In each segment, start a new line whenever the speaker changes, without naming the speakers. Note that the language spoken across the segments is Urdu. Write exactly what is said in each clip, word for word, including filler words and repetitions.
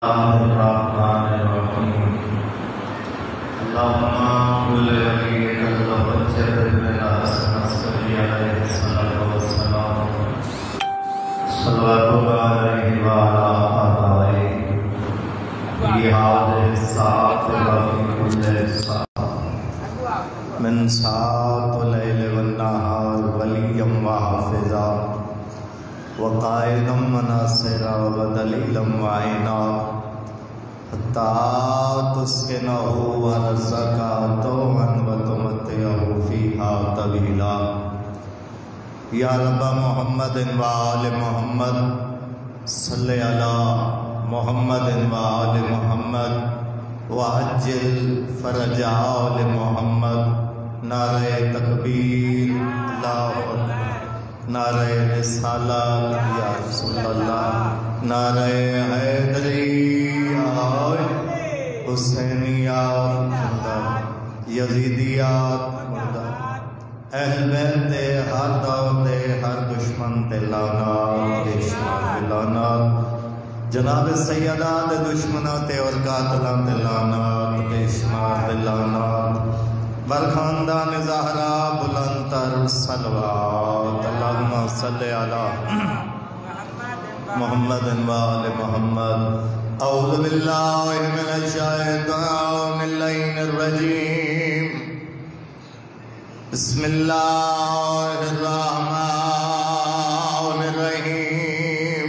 الرحمن الرحيم اللهم كل وليك الحجة بن الحسن العسكري عليه الصلاة والسلام صلوات الله عليه وعلى آبائه في هذه الساعة وفي كل ساعة من ساعة الليل والنهار وليا وحافظا وقائدا وناصرا ودليلا وعينا حتى تسكنه ورزقك طوعا وتمتعه فيها طويلا یا رب محمد وآل محمد صلی علی محمد وآل محمد وعجل فرج آل محمد نعرہ تکبیر اللہ اکبر نعرہ رسالت یا رسول اللہ نعرہ حیدری حسینیات مردہ یزیدیات مردہ اہل بیت دے ہر دور دے ہر دشمن تے لعنات دشمن تے لعنات جناب سیدہ دے دشمنوں تے اور قاتلاں تے لعنات دشمن تے لعنات بر خاندان زہرا بلندتر صلوات اللہم صلی علی محمد وآل محمد اعوذ باللہ من الشیطان اللعین الرجیم بسم اللہ الرحمن الرحیم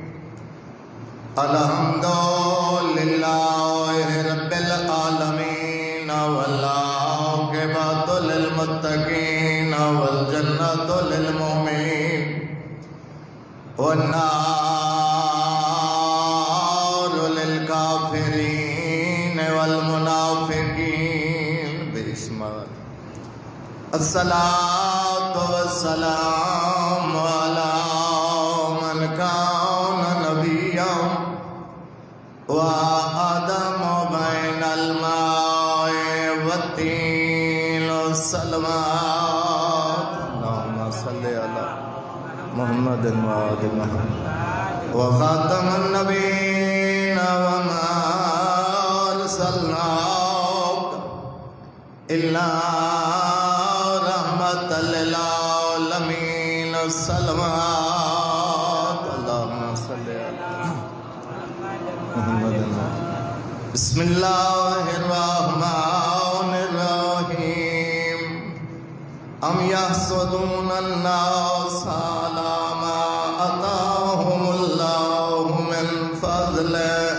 الحمد للہ رب العالمین والعاقبۃ للمتقین والجنۃ للمؤمنین والنار للکافرین والمنافقین بسمت الصلاة والسلام على من كان نبيا وآدم بين الماء والتين والسلوات اللهم صل على محمد وآل محمد وخاتم النبيين وما أرسلناك إلا للعالمین الصلوات اللہم صلی علی محمد بسم اللہ الرحمن الرحیم ام یحسدون الناس علی ما آتاہم اللہ من فضل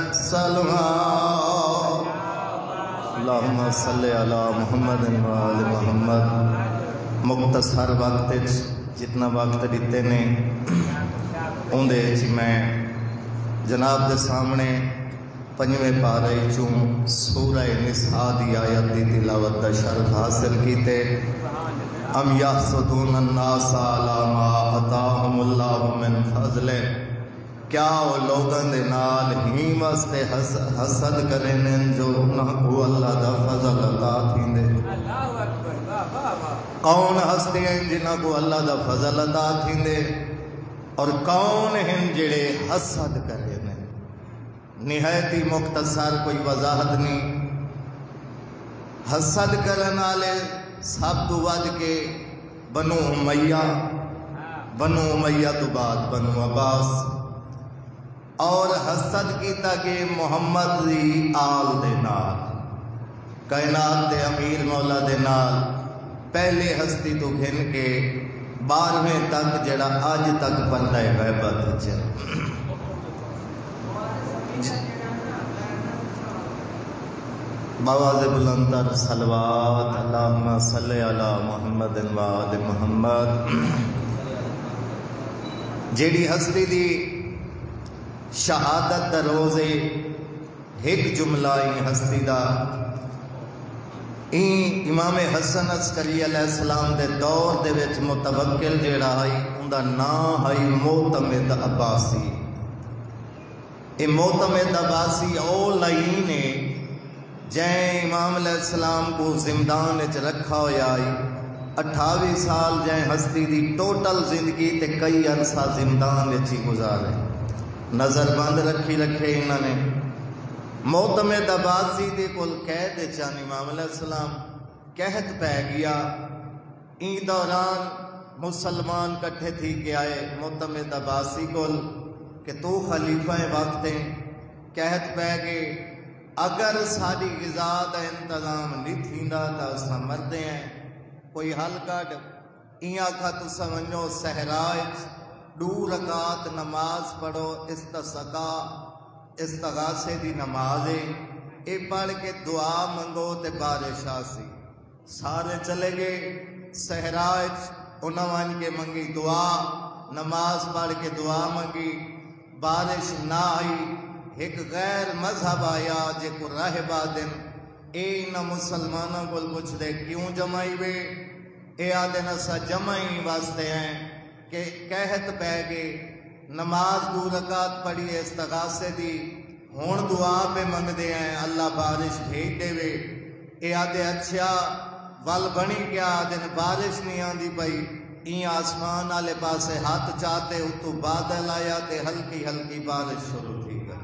صلوات اللہم صلی علی محمد وآل محمد مختصر وقت جتنا وقت دیتے نے اندے چی میں جناب دے سامنے پنجویں پارے چوں سورہ نساء دی آیت دی تلاوت دا شرف حاصل کیتے ام یحسدون الناس علی ما آتاہم اللہ من فضل کیا وہ لوگاں دے نال ہی واسطے حسد کریں جو انہاں کو اللہ دا فضل عطا تھیندے کون ہستے ہیں جنہاں کو اللہ دا فضل عطا تھیندے اور کون ہیں جڑے حسد کرے نے نہایتی مختصر کوئی وضاحت نہیں حسد کرن والے سب تو ود کے بنو امیہ بنو امیہ تو بعد بنو عباس اور حسد کیتا کہ محمد دی آل دے نال کائنات دے امیر مولا دے نال پہلے ہستی تو گھن کے بارہویں تک جڑا آج تک پردہ غیبت چل بواز بلندر صلوات اللہم صلی علی محمد وآل محمد جیڑی ہستی دی شہادت دا روزے ایک جملہ ہی ہستی دا این امام حسن عسکری علیہ السلام دے دور دے وچ متوکل جیڑا ہے ان دا نام ہے معتمد عباسی اے معتمد عباسی او لائن ہے جائیں امام علیہ السلام کو زمدان وچ رکھا ہویا ہے اٹھاوی سال جائیں ہستی دی ٹوٹل زندگی تے کئی عرصہ زمدان وچ ہی گزارے نظر بند رکھی رکھے انہوں نے معتمد عباسی دے کول قید چان امام علیہ السلام قحط پہ گیا. این دوران مسلمان کٹھے تھی کہ آئے معتمد عباسی کول کہ تو خلیفہ وقت ہیں، قحط پہ گئے، اگر ساری غذا دا انتظام نہیں تھیندا تا اسا مردے ہیں، کوئی حل کڈ. این آکھا تو سمجھو صحرائچ دو رکعت نماز پڑھو، استسقا استغاثے دی نماز ہے، اے پڑھ کے دعا منگو تے بارش آسی. سارے چلے گئے صحرائچ، انہاں وان کے منگی دعا، نماز پڑھ کے دعا منگی، بارش نہ آئی. ایک غیر مذہب آیا جے کو راہبہ دن، اے انہاں مسلمانوں کو پوچھ دے کیوں جمعی وے؟ اے آدن اسا جمعی واسطے ہیں کہ قحط پہ گئے، نماز دو رکعت پڑھی استغاثے دی، ہون دعا پہ منگ دے ہیں اللہ بارش بھیج دے وے. اے آدھے اچھا ول بنی کیا؟ آدھن بارش نہیں آندی پئی. این آسمان آلے پاسے ہاتھ چاہتے اتو بادل آیا تے ہلکی ہلکی بارش شروع تھی گئی.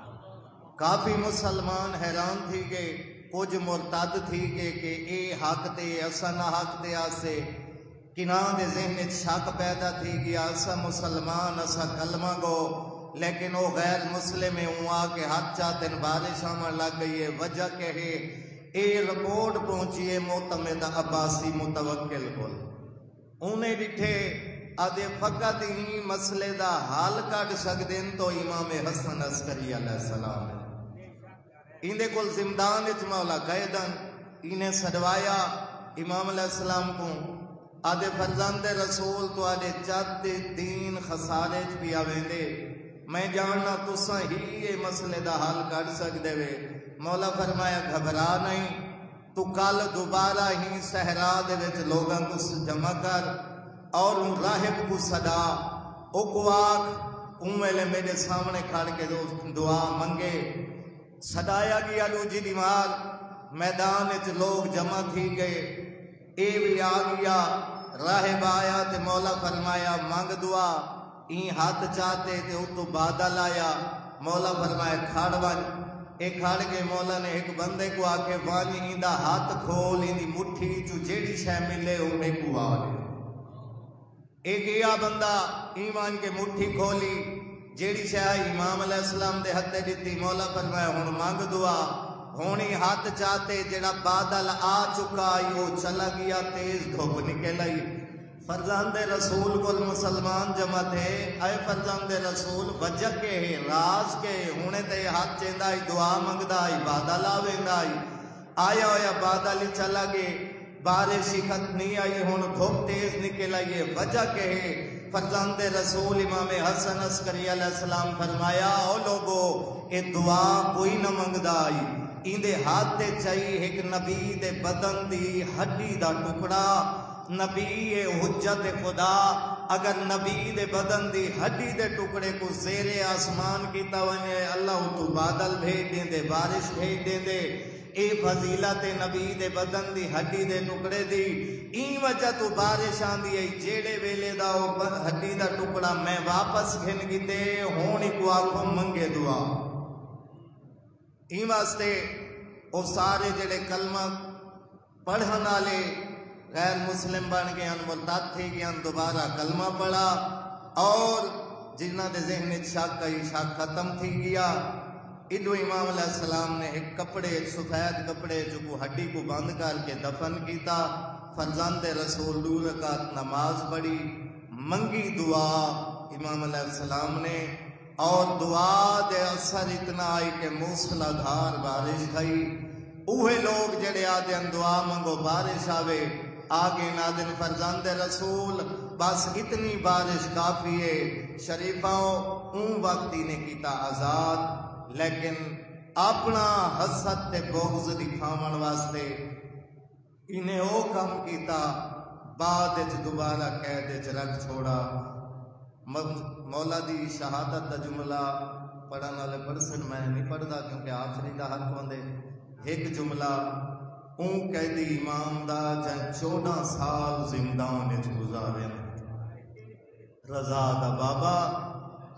کافی مسلمان حیران تھی گئے، کچھ مرتد تھی گئے کہ اے حق تے اسا نہ حق تے آسے. کنان دے ذہن شک پیدا تھی گیا، اسا مسلمان اسا کلمہ گو، لیکن وہ غیر مسلم ہوا کہ ہاتھ چاہتے بارش آمن لگ گئی ہے. وجہ کہ ہے اے رپورٹ پہنچیے معتمد عباسی متوکل کول. انہیں ڈٹھے آدھے فقط ہی مسئلے دا حال کٹ سکدیں تو امام حسن عسکری علیہ السلام ہے. اندے کل زمدان اچ مولا قیدن انہیں سڑوایا امام علیہ السلام کو. آدھے فرزند رسول تو آدھے چاہت دین خسارے چ بھی آویندے، میں جاننا تسا ہی یہ مسئلے دا حال کر سکدے وے. مولا فرمایا گھبرا نہیں، تو کل دوبارہ ہی صحرا دے وچ لوگاں کو جمع کر اور ان راہب کو صدا او کو آکھ ان ویلے میرے سامنے کھڑ کے دعا منگے. صدایا گیا لوجی دیمار، میدان وچ لوگ جمع تھی گئے. اے بھی آ گیا، راہب آیا تے مولا فرمایا منگ دعا. این ہاتھ چاہتے تے اتو بادل آیا، مولا فرمایا کھڑ ون. ایک کھڑ کے مولا نے ایک بندے کو آکے وانی ایندہ ہاتھ کھول ایندی مٹھی چو جیڑی شے ملے انہیں کو آلے. ایک یہ بندہ ایمان کے مٹھی کھولی، جیڑی شے امام علیہ السلام دے ہتھے دیتی. مولا فرمایا ہون مانگ دعا. ہونی ہاتھ چاہتے جیڑا بادل آ چکا آئی وہ چلا گیا، تیز دھوپ نکل آئی. فرزند رسول کو مسلمان جمع تھے، اے فرزند رسول وجہ کے ہے راز کے ہونے تے ہاتھ چیندہ آئی دعا منگدہ آئی بادل آویندہ آئی. آیا ہویا بادل چلا گئے، بارش خط نہیں آئی، ہون دھوپ تیز نکل آئی. وجہ کے ہے فرزند رسول امام حسن عسکری علیہ السلام فرمایا او لوگو اے دعا کوئی نہ منگدہ آئی. ایندے ہاتھ دے چاہیے ایک نبی دے بدن دی ہڈی دا ٹکڑا. نبی حجت خدا اگر نبی دے بدن دی ہڈی دے ٹکڑے کو زیر آسمان کی توجہ اللہ تو بادل بھیج دیں دے، بارش بھیج دیں دے. اے فضیلت نبی دے بدن دی ہڈی دے ٹکڑے دی. این وجہ تو بارش آندی ہے جیڑے ویلے دا ہڈی دا ٹکڑا میں واپس گھن گیتے ہونی کو آنکھوں منگے دعا. این واسطے وہ سارے جڑے کلمہ پڑھن والے غیر مسلم بن گئے ان مرتد تھی گئے دوبارہ کلمہ پڑھا اور جنہ دے ذہن شک آئی شک ختم تھی گیا. ادو امام علیہ السلام نے ایک کپڑے سفید کپڑے جو کو ہڈی کو بند کر کے دفن کیتا. فرزند رسول دو رکعت نماز پڑھی، منگی دعا امام علیہ السلام نے اور دعا دے اثر اتنا آئی کہ موسلا دھار بارش تھی. اوہے لوگ جڑے آدھے دعا منگو بارش آوے، آگے نادن فرزند رسول بس اتنی بارش کافی ہے. شریفاؤں اون وقتی نے کیتا آزاد، لیکن اپنا حسد تے بغض دکھاون واسطے انہیں او کام کیتا، بعد اچ دوبارہ قید اچ رکھ چھوڑا. مولا دی شہادت دا جملہ پڑھن والے پرسن میں نہیں پڑھدا کیونکہ آخری دا حق ہوندے. ایک جملہ اون قیدی امام دا جن چودہ سال زندان اچ گزارے، رضا دا بابا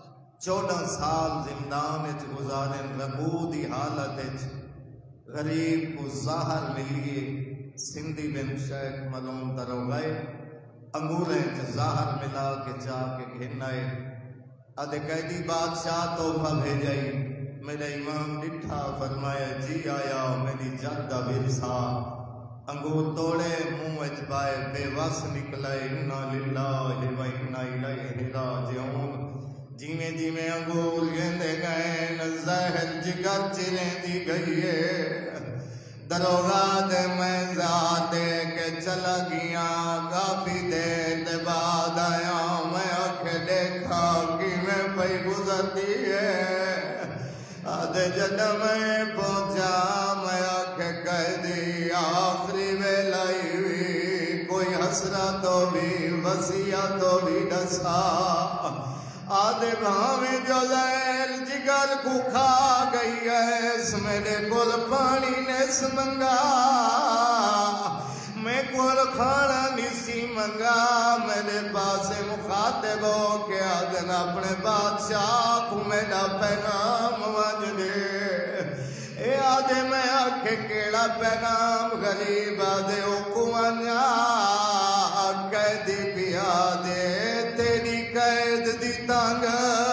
چودہ سال زندان وچ گزارن ربو دی حالت وچ غریب کو ظاہر ملیے سندھی بن شیخ ملون درو گئے انگوریں چ ظاہر ملا کے چاہ کے گھنائے ادھے قیدی بادشاہ توفہ بھیجائی میرے امام ڈٹھا فرمایا جی آیا میری جد ورثہ انگور توڑے منہ وچ پائے بے وس نکلے انا للہ و انا الیہ راجعون جیویں جیویں انگور گیندے گئے نزہر جگر چریں دی گئی ہے دروگا دے میں ذات دے کے چلا گیا کافی دیر دے بعد آیا میں آنکھیں دیکھا کہ میں پئی گزرتی ہے آدھے جدہ میں پہنچا میں آنکھیں کہہ دی آخری ویلائی ہوئی کوئی حسرہ تو بھی وسیعہ تو بھی ڈسا آدھے بھاویں جو زیل جگر کو کھا گئی ہے اس میرے کل پانی نیس منگا میں کل کھانا نیسی منگا میرے پاس مخاطب ہو کے آدھن اپنے بادشاہ کو میرا پیغام وانج دے اے آدھے میں آکھے کیڑا پیغام غریب آدھے حکومانیا قیدی بھی آدھے تیری قید دی تانگ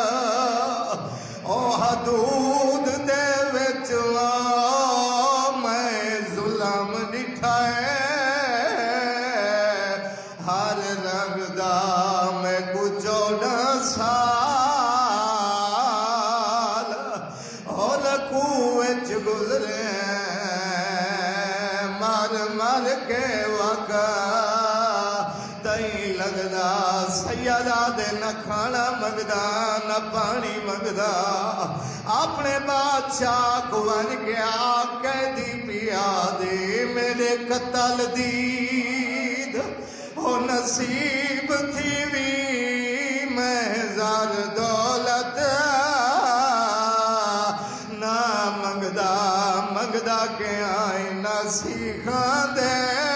او حدود دے وچوا میں ظلم نٹھائے ہر رنگ دا میں کچھ چودہ سال اور کوچ گزرے مار مار کے وقت تئی لگدا سیدہ دے نہ کھانا مگدا نہ پانی مگدا اپنے بادشاہ کو ون گیا قیدی پیا دے میرے قتل دید او نصیب تھی بھی محضر دولت نہ مگدا مگدا کے آئی نہ سیکھا دے